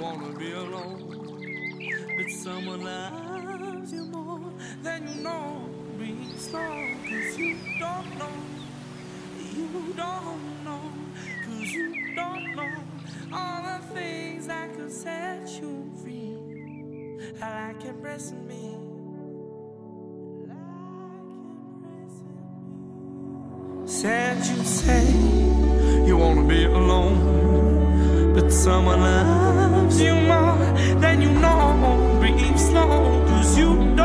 wanna be alone, but someone loves you more than you know. Breathe slow, 'cause you don't know. You don't know, 'cause you don't know all the things that could set you free. Like embracing me. Said you say you wanna be alone, but someone loves you more than you know. Breathe slow, 'cause you